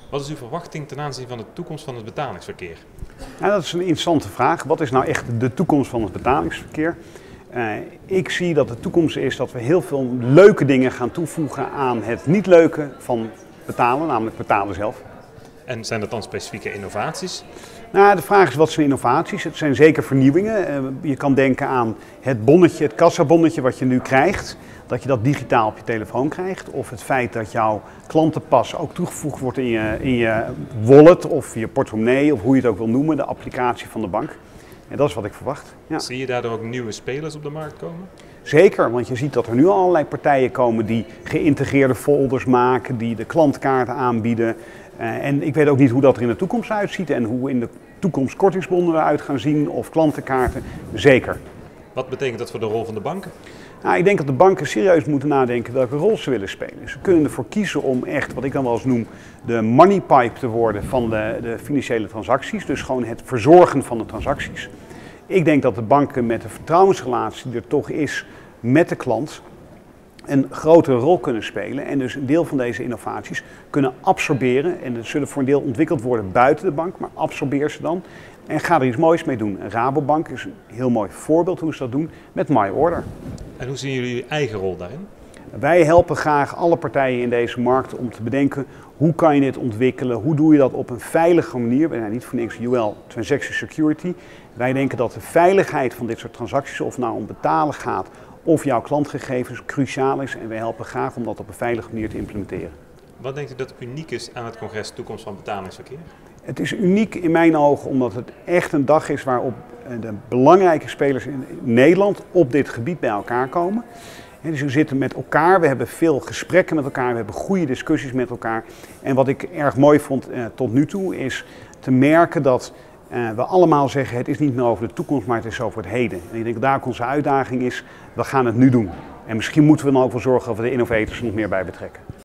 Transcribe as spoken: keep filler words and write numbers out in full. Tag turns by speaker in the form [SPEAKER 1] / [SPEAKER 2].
[SPEAKER 1] Wat is uw verwachting ten aanzien van de toekomst van het betalingsverkeer?
[SPEAKER 2] Nou, dat is een interessante vraag. Wat is nou echt de toekomst van het betalingsverkeer? Uh, ik zie dat de toekomst is dat we heel veel leuke dingen gaan toevoegen aan het niet leuke van betalen, namelijk betalen zelf.
[SPEAKER 1] En zijn dat dan specifieke innovaties?
[SPEAKER 2] Nou, de vraag is wat zijn innovaties? Het zijn zeker vernieuwingen. Uh, je kan denken aan het bonnetje, het kassabonnetje wat je nu krijgt. Dat je dat digitaal op je telefoon krijgt. Of het feit dat jouw klantenpas ook toegevoegd wordt in je, in je wallet of je portemonnee of hoe je het ook wil noemen, de applicatie van de bank. En dat is wat ik verwacht. Ja.
[SPEAKER 1] Zie je daardoor ook nieuwe spelers op de markt komen?
[SPEAKER 2] Zeker, want je ziet dat er nu allerlei partijen komen die geïntegreerde folders maken, die de klantkaarten aanbieden. Uh, en ik weet ook niet hoe dat er in de toekomst uitziet en hoe in de toekomst kortingsbonnen eruit gaan zien of klantenkaarten. Zeker.
[SPEAKER 1] Wat betekent dat voor de rol van de banken?
[SPEAKER 2] Nou, ik denk dat de banken serieus moeten nadenken welke rol ze willen spelen. Ze kunnen ervoor kiezen om echt, wat ik dan wel eens noem, de money pipe te worden van de, de financiële transacties. Dus gewoon het verzorgen van de transacties. Ik denk dat de banken met de vertrouwensrelatie die er toch is met de klant een grotere rol kunnen spelen. En dus een deel van deze innovaties kunnen absorberen. En dat zullen voor een deel ontwikkeld worden buiten de bank, maar absorbeer ze dan. En ga er iets moois mee doen. Rabobank is een heel mooi voorbeeld hoe ze dat doen met MyOrder.
[SPEAKER 1] En hoe zien jullie uw eigen rol daarin?
[SPEAKER 2] Wij helpen graag alle partijen in deze markt om te bedenken hoe kan je dit ontwikkelen, hoe doe je dat op een veilige manier. We zijn niet voor niks U L Transaction Security. Wij denken dat de veiligheid van dit soort transacties, of het nou om betalen gaat of jouw klantgegevens, cruciaal is. En wij helpen graag om dat op een veilige manier te implementeren.
[SPEAKER 1] Wat denkt u dat uniek is aan het congres Toekomst van Betalingsverkeer?
[SPEAKER 2] Het is uniek in mijn ogen omdat het echt een dag is waarop de belangrijke spelers in Nederland op dit gebied bij elkaar komen. Dus we zitten met elkaar, we hebben veel gesprekken met elkaar, we hebben goede discussies met elkaar. En wat ik erg mooi vond eh, tot nu toe is te merken dat uh, we allemaal zeggen het is niet meer over de toekomst, maar het is over het heden. En ik denk dat daar onze uitdaging is, we gaan het nu doen. En misschien moeten we dan ook wel zorgen dat we de innovators er nog meer bij betrekken.